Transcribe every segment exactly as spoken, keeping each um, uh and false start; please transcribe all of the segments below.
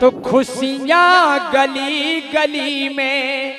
तो खुशियां गली गली में,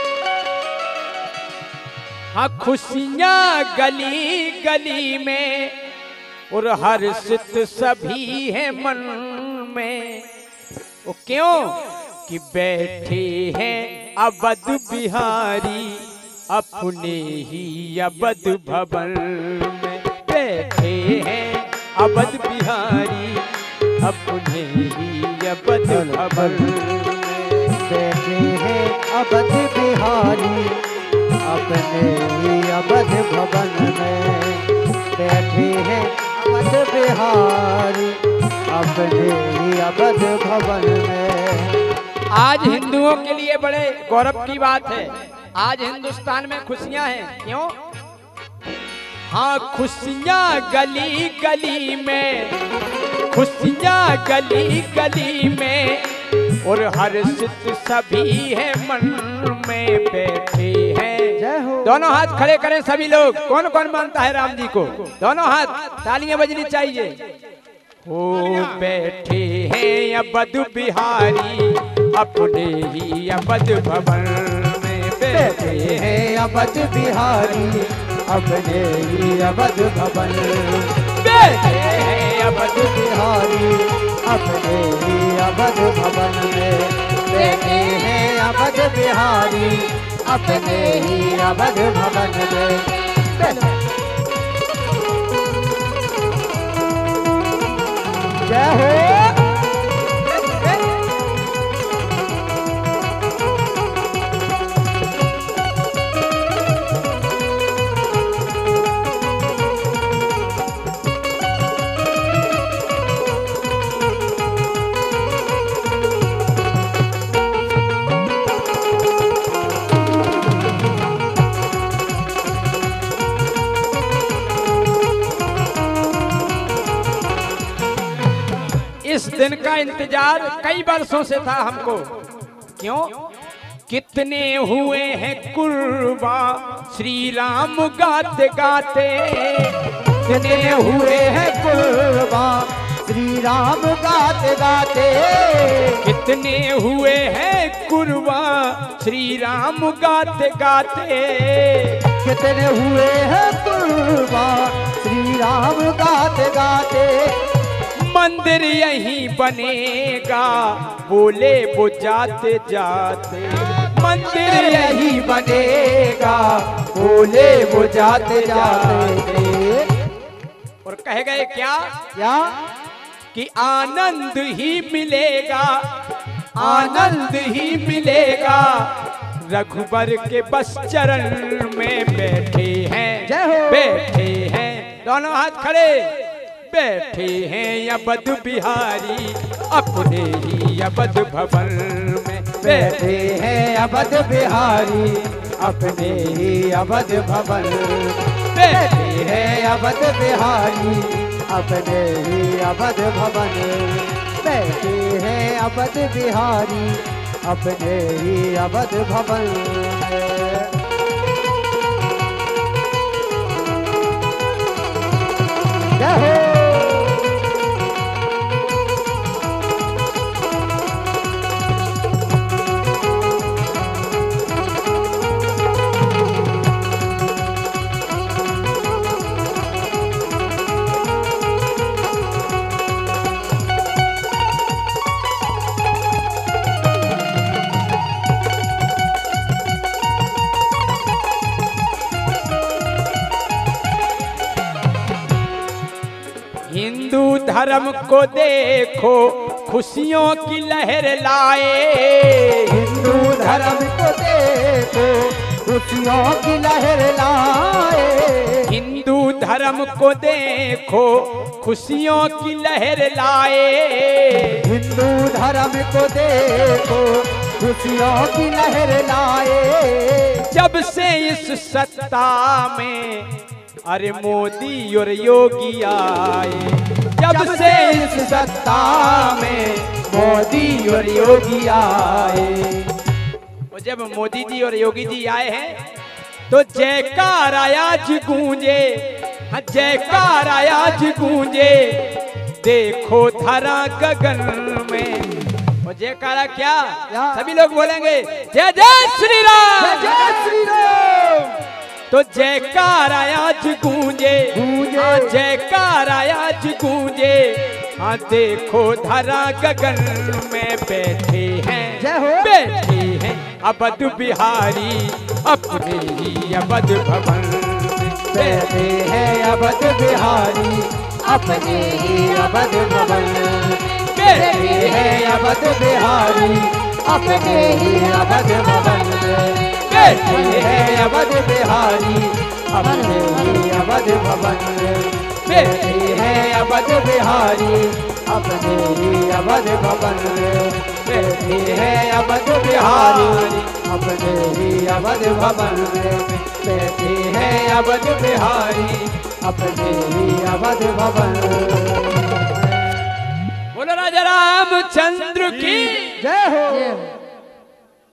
हाँ खुशियां गली गली में, और हर्षित सभी है मन में। वो क्यों कि बैठे हैं अवध बिहारी अपने ही अवध भवन में। बैठे हैं अवध बिहारी अपने ही अवध भवन में। बैठे हैं अवध बिहारी अपने ही अवध भवन में। बैठे हैं अवध बिहारी अपने ही अवध भवन में। आज हिंदुओं के लिए बड़े गौरव की बात है, आज हिंदुस्तान में खुशियां हैं। क्यों? हाँ खुशियां गली गली में, खुशियां गली गली में, और हर्षित सभी है मन में। बैठे हैं, दोनों हाथ खड़े करें सभी लोग। कौन कौन मानता है राम जी को? दोनों हाथ, तालियां बजनी चाहिए। हो बैठे हैं अवध बिहारी अपने ही अवध भवन में। बैठे हैं अवध बिहारी अपने ही अवध भवन। बैठे हैं अवध बिहारी अपने ही अवध भवन में। बैठे हैं अवध बिहारी अपने ही अवध भवन में। जय हो। इस दिन का इंतजार कई वर्षों से था हमको। क्यों? कितने हुए हैं कुर्बान श्री राम गाते गाते। कितने हुए हैं कुर्बान श्री राम गाते गाते। कितने हुए हैं कुर्बान श्री राम गाते गाते। कितने हुए हैं कुर्बान श्री राम गाते गाते। मंदिर यहीं बनेगा बोले वो जाते जाते। मंदिर यहीं बनेगा बोले वो जाते जाते। और कह गए क्या? क्या? कि आनंद ही मिलेगा, आनंद ही मिलेगा रघुबर के बस चरण में। बैठे हैं, जय हो। बैठे हैं, दोनों हाथ खड़े। बैठे हैं अवध बिहारी अपने ही अवध भवन में। बैठे हैं अवध बिहारी अपने ही अवध भवन। बैठे हैं अवध बिहारी अपने ही अवध भवन। बैठे हैं अवध बिहारी अपने ही अवध भवन। जय हो। हिंदू धर्म को देखो खुशियों की लहर लाए। हिंदू धर्म को देखो खुशियों की लहर लाए। हिंदू धर्म को देखो खुशियों की लहर लाए। हिंदू धर्म को देखो खुशियों की लहर लाए। जब से इस सत्ता में अरे मोदी और योगी आए। जब से इस सत्ता में मोदी और योगी आए। और जब मोदी जी और योगी जी आए हैं तो जयकार आज गूंजे। हाँ जयकार आज गूंजे। देखो धरा गगन में और जयकारा क्या, क्या? सभी लोग बोलेंगे जय जय श्री राम, जय श्री राम। तो जयकारा आज गूंजे, गूंजे। हाँ जयकारा आज गूंजे, हाँ देखो धरा गगन में बैठे हैं, जय हो। बैठे हैं अवध बिहारी अपने ही अवध भवन, बैठे हैं अवध बिहारी अपने ही अवध भवन, बैठे हैं अवध बिहारी अपने ही अवध भवन, बैठे हैं अवध बिहारी अपने ही अवध भवन, बैठे हैं अवध बिहारी अपने ही अवध भवन, बैठे हैं अवध बिहारी अपने ही अवध भवन, बैठे हैं अवध बिहारी अपने ही अवध भवन। बोलो राजा रामचंद्र की जय हो।